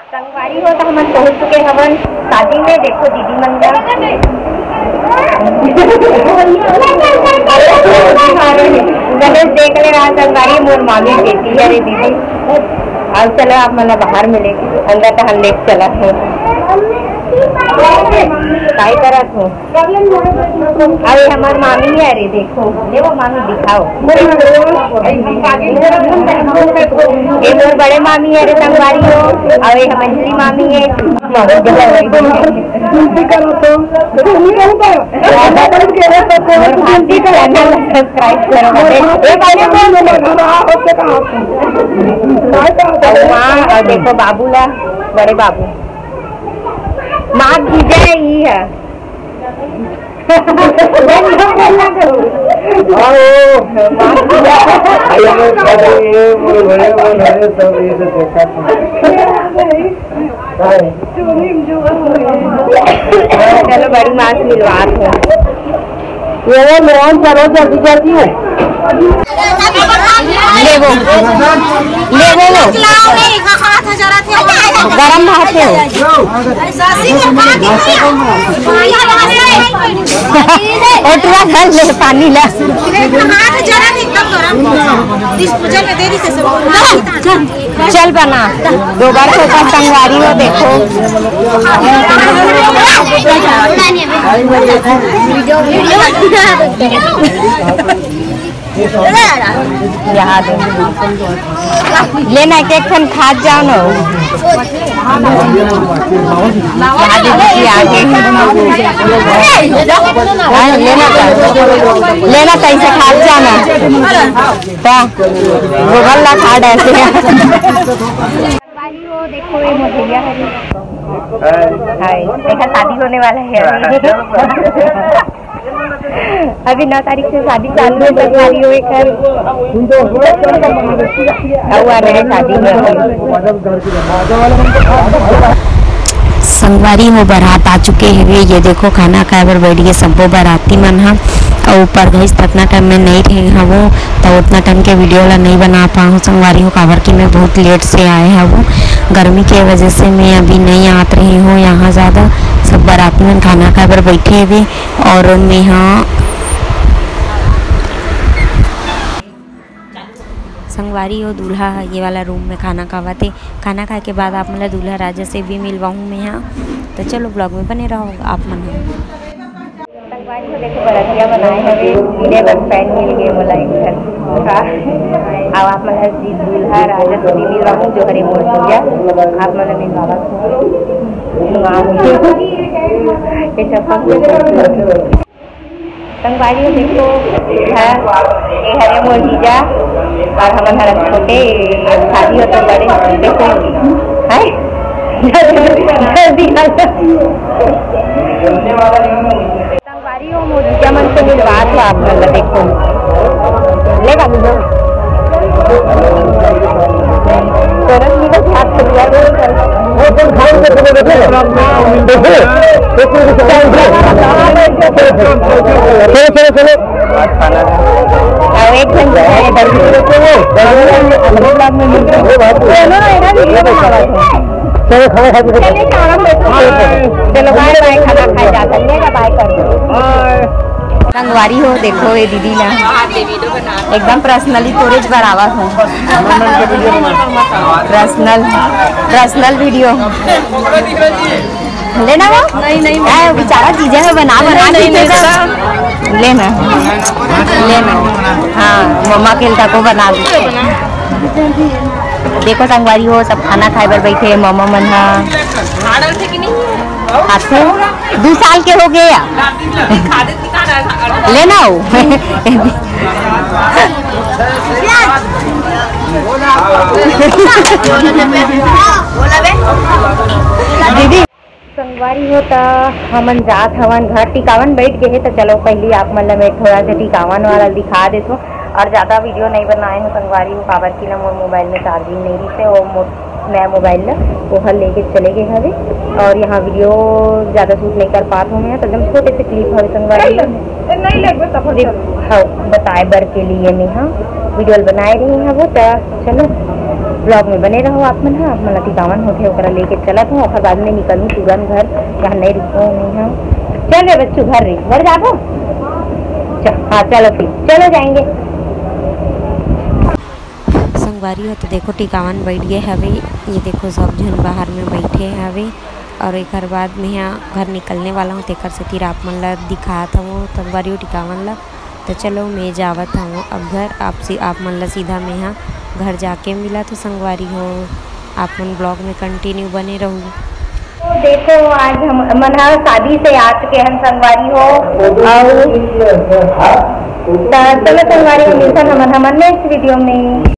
संगवारी हो तो हम पहुंच चुके हवन शादी में। देखो दीदी मन गणेश देख ले रहा संगवारी मोर मामी बेटी है रे दीदी। अब चलो आप मतलब बाहर मिलेगी अंदर तो हम लेके चला है काय करत हो। अरे हमार मामी है रे देखो ये वो मामी दिखाओ ये मोर बड़े मामी है रे संगवारी हो। अरे हमारी मामी है सब्सक्राइब करो माँ। देखो बाबूला बड़े बाबू माँ भीजा ही है चलो बड़ी माँ से मिलवात है ये मोहन चलो जल्दी जल्दी ले वो गरम भाते हो ले पानी ला चल बना दो बार छोटा संगवारी हो। देखो यहाँ लेना के खन खा जाओ ना लेना कैसे खा जाना गोबर ला खा ऐसे। देखो ये मोहल्ला है शादी होने वाला है अभी 9 तारीख से शादी चालू है संगवारी हो शादी में संगवारी हो बारात आ चुके हैं। ये देखो खाना खाए बर बैठ गए सबो बाराती मन हा और ऊपर गई इतना टाइम में नहीं रहे हैं वो तो उतना टाइम के वीडियो ला नहीं बना पाऊँ संगवारी हो काबर कि मैं बहुत लेट से आए हैं वो गर्मी के वजह से मैं अभी नहीं आ रही हूँ यहाँ ज़्यादा। सब बाराती में खाना खाए बर बैठे हुए और मैं यहाँ संगवारी हो दूल्हा ये वाला रूम में खाना खावाते। खाना खाए के बाद आप मतलब दूल्हा राजा से भी मिलवाऊँ मैं यहाँ तो चलो ब्लॉग में बने रहो आप मन। संगवारी को देखो बरतिया बनाए हवे मेरे बस पैन मिल गए बोला एक अब आप मतलब दूल्हा राजा से भी मिलवाऊँ जो हरे मोर पूजा आप मतलब मिलवा संगवारी देखो है ये हरे मोर जीजा और हमारे छोटे शादी हो तो बड़े देखो संगवारी हो मोदिया मन से मिलवात हो आप मतलब देखो ले एक चलो बाय बाय खाना खाए जाता बाय कर संगवारी हो देखो ये दीदी ना एकदम पर्सनली स्टोरेज बढ़ावा हो पर्सनल वीडियो लेना वो नहीं बेचारा चीजें में बना लेना हाँ मम्मा खेलता को बना दे। देखो संगवारी हो सब खाना खाए बर बैठे मम्मा मन खाते 2 साल के हो गए लेना हो दीदी संगवारी हो तो हमन जात हवन घर टिकावन बैठ गए तो चलो पहले आप मतलब मैं थोड़ा सा टिकावन वाला दिखा देता हूँ और ज़्यादा वीडियो नहीं बनाए हूँ संगवारी हो काबर की ना मोर मोबाइल में चार्जिंग नहीं रही थे और नया मोबाइल ना वो हल लेके चले गए हवे और यहाँ वीडियो ज़्यादा शूट नहीं कर पाते हूँ मैं तो एकदम छोटे से क्लिप हवे संगवारी हाँ बताए बर के लिए मैं हाँ वीडियो बनाए रही हैं वो तो चलो ब्लॉग में बने रहो आप मन। हाँ आप मन टिकावन होते ओकरा लेके चलत हूँ और बाद में निकलूँ तुरंत घर, यहाँ नहीं रुको नहीं हम। चल रे बच्चू घर जाबो। हाँ चलो फिर चलो जाएंगे। संगवारी हो तो देखो टिकावन बैठ गए हवे, ये देखो सब जन बाहर में बैठे हवे और एक बाद में यहाँ घर निकलने वाला हूँ तेकर से तीर आप मन ला दिखात हूँ संगवारी हो टिकावन ला। तो चलो मैं जावत हूँ अब घर, आप मन ला सीधा मैं यहाँ घर जाके मिला। तो संगवारी हो आप मन ब्लॉग में कंटिन्यू बने रहूँ। तो देखो आज हम मन शादी से आ चुके हैं संगवारी हो और चलो संगवारी हो मिलता हम नेक्स्ट वीडियो में।